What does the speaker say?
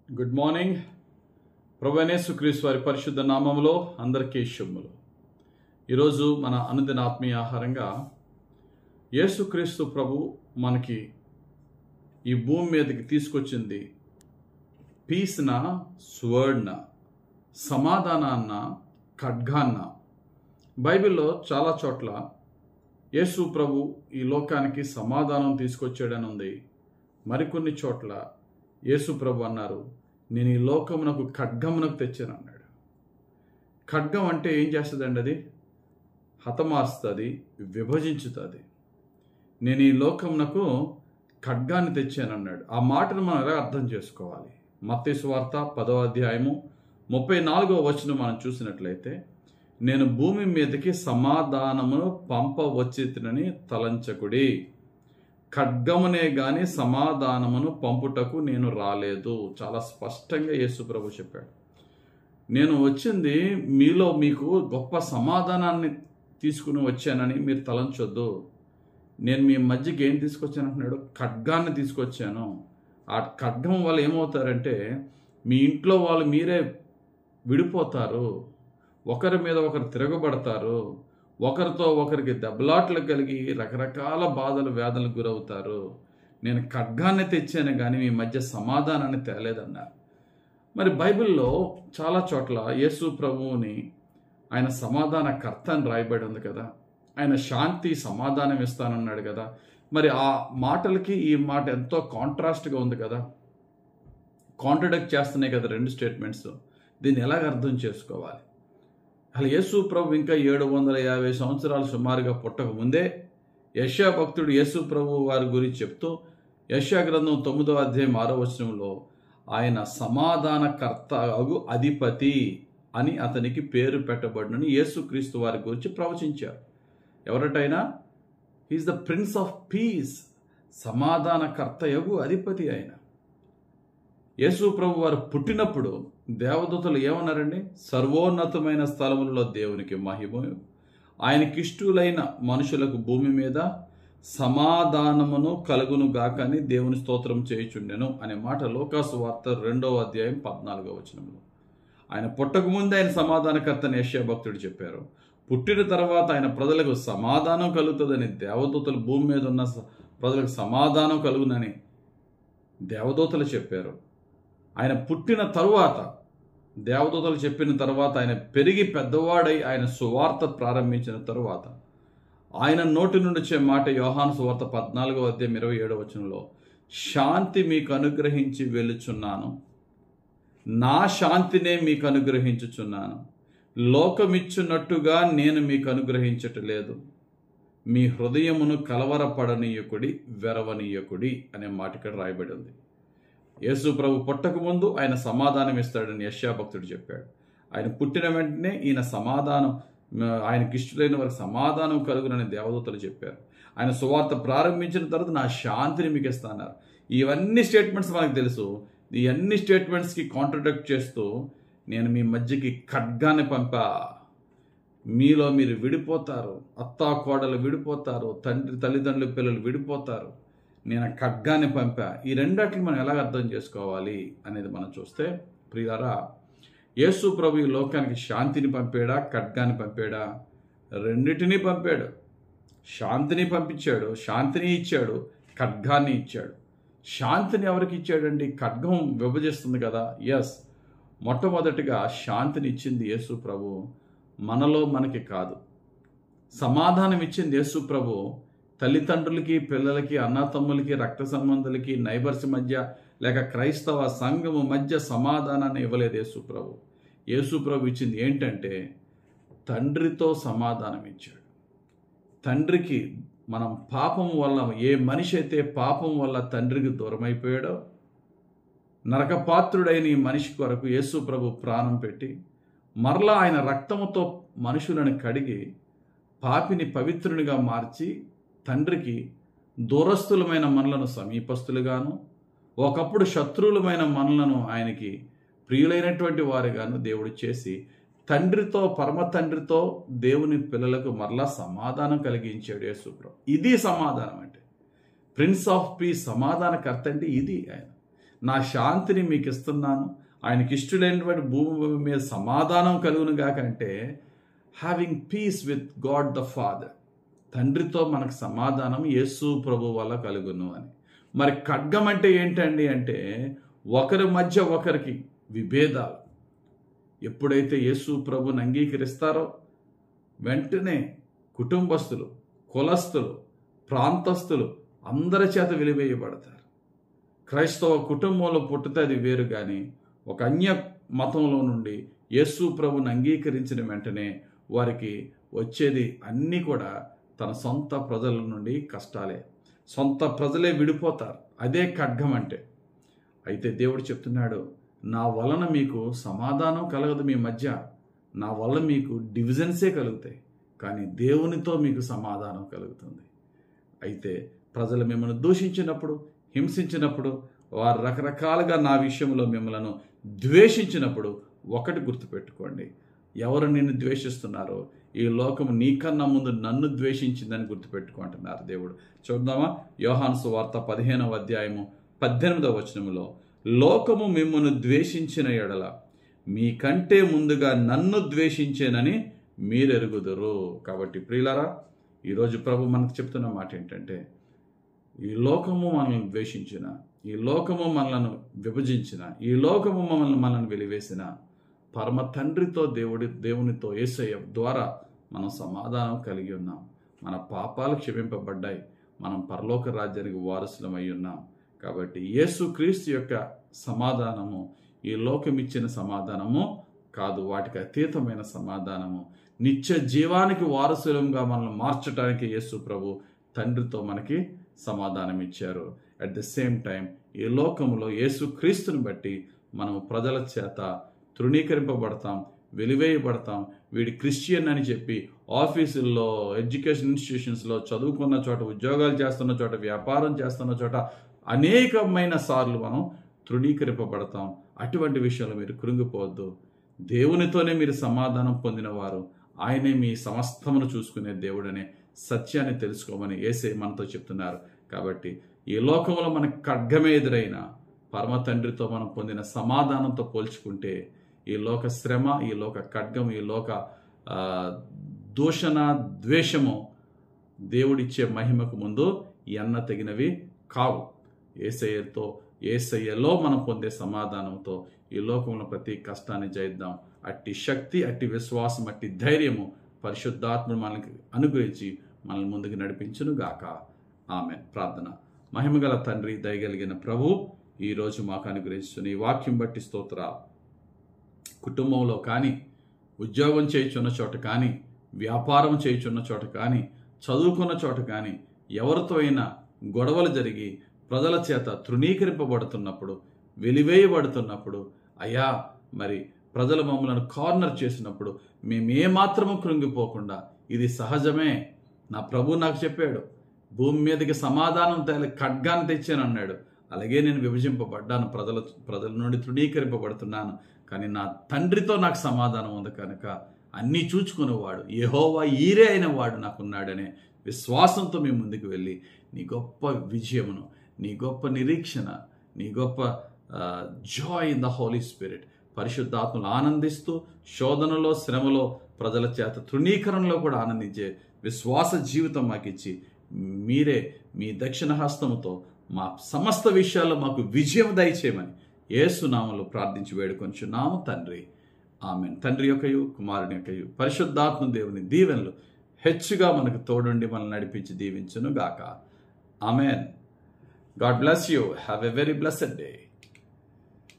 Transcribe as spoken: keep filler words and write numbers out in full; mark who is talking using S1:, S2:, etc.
S1: Good morning. ప్రభువైన యేసుక్రీస్తు వారి పరిశుద్ధ నామములో అందరికీ శుభములు. ఈరోజు మన అనుదిన ఆత్మీయ ఆహారంగా యేసుక్రీస్తు ప్రభు మనకి ఈ భూమి మీదకి తీసుకొచ్చింది పీస్న, స్వర్డ్న, సమాధానాన్న, ఖడ్గాన్న. బైబిల్లో చాలా చోట్ల యేసు ప్రభు ఈ లోకానికి సమాధానం తీసుకొచ్చాడని ఉంది. మరికొన్ని చోట్ల యేసు ప్రభు అన్నారు, నేను ఈ లోకమునకు ఖడ్గమునకు తెచ్చాను అన్నాడు. ఖడ్గం అంటే ఏం చేస్తుందండి? అది హతమారుస్తుంది, విభజించుతుంది. నేను ఈ లోకమునకు ఖడ్గాన్ని తెచ్చాను అన్నాడు. ఆ మాటను మనం ఎలా అర్థం చేసుకోవాలి? మత్తయి సువార్త పదో అధ్యాయము ముప్పై నాలుగో వచనం మనం చూసినట్లయితే, నేను భూమి మీదకి సమాధానమును పంపవచ్చితినని తలంచకుడి, ఖడ్గమునే గాని సమాధానమును పంపుటకు నేను రాలేదు. చాలా స్పష్టంగా యేసు ప్రభు చెప్పాడు. నేను వచ్చింది మీలో మీకు గొప్ప సమాధానాన్ని తీసుకుని వచ్చానని మీరు తలంచొద్దు. నేను మీ మధ్యకి ఏం తీసుకొచ్చాను అంటున్నాడు? ఖడ్గాన్ని తీసుకొచ్చాను. ఆ ఖడ్గం వల్ల ఏమవుతారంటే మీ ఇంట్లో వాళ్ళు మీరే విడిపోతారు, ఒకరి మీద ఒకరు తిరగబడతారు, ఒకరితో ఒకరికి దెబ్బలాట్లు కలిగి రకరకాల బాధలు వేదనలకు గురవుతారు. నేను ఖడ్గాన్ని తెచ్చాను కానీ మీ మధ్య సమాధానాన్ని తేలేదన్నారు. మరి బైబిల్లో చాలా చోట్ల యేసు ప్రభువుని ఆయన సమాధాన కర్త అని రాయబడి ఉంది కదా. ఆయన శాంతి సమాధానం ఇస్తానన్నాడు కదా. మరి ఆ మాటలకి ఈ మాట ఎంతో కాంట్రాస్ట్గా ఉంది కదా, కాంట్రడిక్ట్ చేస్తున్నాయి కదా రెండు స్టేట్మెంట్స్. దీన్ని ఎలాగ అర్థం చేసుకోవాలి? అసలు యేసు ప్రభు ఇంకా ఏడు వందల యాభై సంవత్సరాలు సుమారుగా పుట్టక ముందే యెషయా భక్తుడు యేసు ప్రభు వారి గురించి చెప్తూ యెషయా గ్రంథం తొమ్మిదో అధ్యాయం ఆరో వచనంలో ఆయన సమాధానకర్త అగు అధిపతి అని అతనికి పేరు పెట్టబడినని యేసుక్రీస్తు వారి గురించి ప్రవచించారు. ఎవరటైనా he is the prince of peace, సమాధానకర్త యగు అధిపతి ఆయన. యేసు ప్రభు వారు పుట్టినప్పుడు దేవదూతలు ఏమన్నారండి? సర్వోన్నతమైన స్థలములలో దేవునికి మహిమ, ఆయనకిష్టులైన మనుషులకు భూమి మీద సమాధానమును కలుగును గాక అని దేవుని స్తోత్రం చేయుచుండెను అనే మాట లోకాసు వార్త రెండవ అధ్యాయం పద్నాలుగో వచనంలో. ఆయన పుట్టకముందే ఆయన సమాధానకర్తని యెషయా భక్తుడు చెప్పారు. పుట్టిన తర్వాత ఆయన ప్రజలకు సమాధానం కలుగుతుందని దేవదూతలు భూమి మీద ఉన్న ప్రజలకు సమాధానం కలుగునని దేవదూతలు చెప్పారు. ఆయన పుట్టిన తరువాత దేవదూతలు చెప్పిన తర్వాత ఆయన పెరిగి పెద్దవాడై ఆయన సువార్త ప్రారంభించిన తరువాత ఆయన నోటి నుండి వచ్చే మాట యోహాను సువార్త పద్నాలుగో అధ్యాయం ఇరవై ఏడవ వచనంలో, శాంతి మీకు అనుగ్రహించి వెళ్ళుచున్నాను, నా శాంతినే మీకు అనుగ్రహించుచున్నాను, లోకమిచ్చున్నట్టుగా నేను మీకు అనుగ్రహించటలేదు, మీ హృదయమును కలవరపడనీయకుడి, వెరవనీయకుడి అనే మాట ఇక్కడ రాయబడి ఉంది. యేసు ప్రభు పుట్టక ముందు ఆయన సమాధానం ఇస్తాడని యెషయా భక్తుడు చెప్పాడు. ఆయన పుట్టిన వెంటనే ఈయన సమాధానం, ఆయనకి ఇష్టమైన వారికి సమాధానం కలుగునని దేవదూతలు చెప్పారు. ఆయన సువార్త ప్రారంభించిన తర్వాత నా శాంతిని మీకు ఇస్తాన్నారు. ఇవన్నీ స్టేట్మెంట్స్ మనకు తెలుసు. ఈ అన్ని స్టేట్మెంట్స్కి కాంట్రడిక్ట్ చేస్తూ నేను మీ మధ్యకి ఖడ్గాన్ని పంపా, మీలో మీరు విడిపోతారు, అత్తా కోడలు విడిపోతారు, తండ్రి తల్లిదండ్రులు పిల్లలు విడిపోతారు, నేను ఖడ్గాన్ని పంపా. ఈ రెండాటిని మనం ఎలాగ అర్థం చేసుకోవాలి అనేది మనం చూస్తే, ప్రియులారా, యేసు ప్రభు ఈ లోకానికి శాంతిని పంపాడా, ఖడ్గాన్ని పంపాడా? రెండిటినీ పంపాడు. శాంతిని పంపించాడు, శాంతిని ఇచ్చాడు, ఖడ్గాన్ని ఇచ్చాడు. శాంతిని ఎవరికి ఇచ్చాడండి? ఖడ్గం విభజిస్తుంది కదా. ఎస్, మొట్టమొదటిగా శాంతిని ఇచ్చింది యేసు ప్రభు, మనలో మనకి కాదు. సమాధానం ఇచ్చింది యేసు ప్రభు తల్లిదండ్రులకి, పిల్లలకి, అన్నతమ్ములకి, రక్త సంబంధులకి, నైబర్స్ మధ్య లేక క్రైస్తవ సంఘము మధ్య సమాధానాన్ని ఇవ్వలేదు యేసు ప్రభు. యేసు ప్రభు ఇచ్చింది ఏంటంటే తండ్రితో సమాధానం ఇచ్చాడు. తండ్రికి మనం పాపం వల్ల, ఏ మనిషి అయితే పాపం వల్ల తండ్రికి దూరం అయిపోయాడో, నరకపాత్రుడైన ఈ మనిషి కొరకు యేసు ప్రభు ప్రాణం పెట్టి మరలా ఆయన రక్తముతో మనుషులను కడిగి పాపిని పవిత్రునిగా మార్చి తండ్రికి దూరస్థులమైన మనలను సమీపస్తులుగాను, ఒకప్పుడు శత్రువులమైన మనలను ఆయనకి ప్రియులైనటువంటి వారిగాను దేవుడు చేసి తండ్రితో, పరమ తండ్రితో దేవుని పిల్లలకు మరలా సమాధానం కలిగించాడు యేసు ప్రభు. ఇది సమాధానం అంటే. ప్రిన్స్ ఆఫ్ పీస్, సమాధానకర్త అంటే ఇది ఆయన. నా శాంతిని మీకు ఇస్తున్నాను, ఆయనకి ఇష్టమైనటువంటి భూమి మీద సమాధానం కలుగును గాక అంటే having peace with God the father, తండ్రితో మనకు సమాధానం యేసు ప్రభు వల్ల కలుగును అని. మరి ఖడ్గం అంటే ఏంటండి అంటే ఒకరి మధ్య ఒకరికి విభేదాలు. ఎప్పుడైతే యేసు ప్రభుని అంగీకరిస్తారో వెంటనే కుటుంబస్తులు, కులస్తులు, ప్రాంతస్తులు అందరి చేత వెలివేయబడతారు. క్రైస్తవ కుటుంబంలో పుట్టితే అది వేరు, కానీ ఒక అన్య మతంలో నుండి యేసు ప్రభుని అంగీకరించిన వెంటనే వారికి వచ్చేది అన్నీ కూడా తన సొంత ప్రజల నుండి కష్టాలే. సొంత ప్రజలే విడిపోతారు. అదే ఖడ్గం అంటే. అయితే దేవుడు చెప్తున్నాడు, నా వలన మీకు సమాధానం కలగదు మీ మధ్య, నా వల్ల మీకు డివిజన్సే కలుగుతాయి, కానీ దేవునితో మీకు సమాధానం కలుగుతుంది. అయితే ప్రజలు మిమ్మల్ని దూషించినప్పుడు, హింసించినప్పుడు, వారు రకరకాలుగా నా విషయంలో మిమ్మల్ని ద్వేషించినప్పుడు ఒకటి గుర్తుపెట్టుకోండి, ఎవరు నిన్ను ద్వేషిస్తున్నారో ఈ లోకము నీకన్నా ముందు నన్ను ద్వేషించిందని గుర్తుపెట్టుకుంటున్నారు దేవుడు. చూద్దామా, యోహాను సువార్త పదిహేనవ అధ్యాయము పద్దెనిమిదవ వచనములో, లోకము మిమ్మల్ని ద్వేషించిన ఎడల మీకంటే ముందుగా నన్ను ద్వేషించేనని మీరెరుగుదురు. కాబట్టి ప్రియులారా, ఈరోజు ప్రభు మనకు చెప్తున్న మాట ఏంటంటే, ఈ లోకము మనల్ని ద్వేషించిన, ఈ లోకము మనలను విభజించిన, ఈ లోకము మనల్ని మనల్ని వెలివేసిన పరమ తండ్రితో, దేవుడి దేవునితో యేసయ్య ద్వారా మనం సమాధానం కలిగి ఉన్నాం. మన పాపాలు క్షమింపబడ్డాయి, మనం పరలోక రాజ్యానికి వారసులం అయి ఉన్నాం. కాబట్టి యేసుక్రీస్తు యొక్క సమాధానము ఈ లోకం ఇచ్చిన సమాధానము కాదు, వాటికి అతీతమైన సమాధానము. నిత్య జీవానికి వారసులంగా మనల్ని మార్చడానికి యేసు ప్రభు తండ్రితో మనకి సమాధానం ఇచ్చారు. అట్ ద సేమ్ టైం ఈ లోకంలో యేసుక్రీస్తుని బట్టి మనం ప్రజల చేత తృణీకరింపబడతాం, వెలివేయబడతాం. వీడి క్రిస్టియన్ అని చెప్పి ఆఫీసుల్లో, ఎడ్యుకేషన్ ఇన్స్టిట్యూషన్స్లో, చదువుకున్న చోట, ఉద్యోగాలు చేస్తున్న చోట, వ్యాపారం చేస్తున్న చోట అనేకమైన సార్లు మనం తృణీకరింపబడతాం. అటువంటి విషయంలో మీరు కృంగిపోవద్దు. దేవునితోనే మీరు సమాధానం పొందినవారు, ఆయనే మీ సమస్తమును చూసుకునే దేవుడనే సత్యాన్ని తెలుసుకోమని యేసే మనతో చెప్తున్నారు. కాబట్టి ఈ లోకంలో మనకు ఖడ్గమే ఎదురైన పరమ తండ్రితో మనం పొందిన సమాధానంతో పోల్చుకుంటే ఈ లోక శ్రమ, ఈ లోక ఖడ్గం, ఈ లోక దూషణ, ద్వేషము దేవుడిచ్చే మహిమకు ముందు ఎన్న తగినవి కావు. యేసయ్యతో, యేసయ్యలో మనం పొందే సమాధానంతో ఈ లోకంలో ప్రతి కష్టాన్ని జయిద్దాం. అట్టి శక్తి, అట్టి విశ్వాసం, అట్టి ధైర్యము పరిశుద్ధాత్మ మనకి అనుగ్రహించి మనల్ని ముందుకు నడిపించును గాక. ఆమెన్. ప్రార్థన. మహిమగల తండ్రి, దయగలిగిన ప్రభు, ఈరోజు మాకు అనుగ్రహిస్తున్న ఈ వాక్యం బట్టి స్తోత్ర. కుటుంబంలో కానీ, ఉద్యోగం చేయుచున్న చోట కానీ, వ్యాపారం చేయుచున్న చోట కానీ, చదువుకున్న చోట కానీ, ఎవరితో అయినా గొడవలు జరిగి ప్రజల చేత తృణీకరింపబడుతున్నప్పుడు, వెలివేయబడుతున్నప్పుడు, అయ్యా మరి ప్రజలు మమ్మల్ని కార్నర్ చేసినప్పుడు మేమేమాత్రము కృంగిపోకుండా, ఇది సహజమే, నా ప్రభు నాకు చెప్పాడు, భూమి మీదకి సమాధానం తేలి ఖడ్గాన్ని తెచ్చాను అన్నాడు. అలాగే నేను విభజింపబడ్డాను, ప్రజల ప్రజల నుండి తృణీకరింపబడుతున్నాను, కానీ నా తండ్రితో నాకు సమాధానం ఉంది కనుక అన్నీ చూచుకునేవాడు, యెహోవా ఈరే అయిన వాడు నాకున్నాడనే విశ్వాసంతో మేము ముందుకు వెళ్ళి నీ గొప్ప విజయమును, నీ గొప్ప నిరీక్షణ, నీ గొప్ప joy in the holy spirit, పరిశుద్ధాత్మలు ఆనందిస్తూ శోధనలో, శ్రమలో, ప్రజల చేత తృణీకరణలో కూడా ఆనందించే విశ్వాస జీవితం మాకు ఇచ్చి మీరే మీ దక్షిణ హస్తముతో మా సమస్త విషయాల్లో మాకు విజయం దయచేయమని యేసు నామములో ప్రార్థించి వేడుకొంచున్నాము తండ్రి. ఆమెన్. తండ్రి యొక్కయు, కుమారుని యొక్కయు, పరిశుద్ధాత్మ దేవుని దీవెనలు హెచ్చుగా మనకు తోడుండి మనల్ని నడిపించి దీవించును గాక. Amen. God bless you. Have a very blessed day.